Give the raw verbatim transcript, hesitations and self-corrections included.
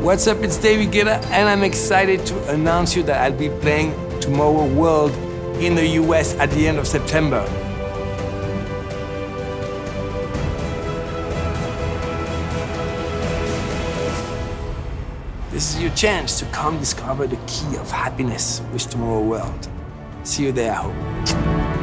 What's up, it's David Guetta, and I'm excited to announce you that I'll be playing Tomorrow World in the U S at the end of September. This is your chance to come discover the key of happiness with Tomorrow World. See you there, I hope.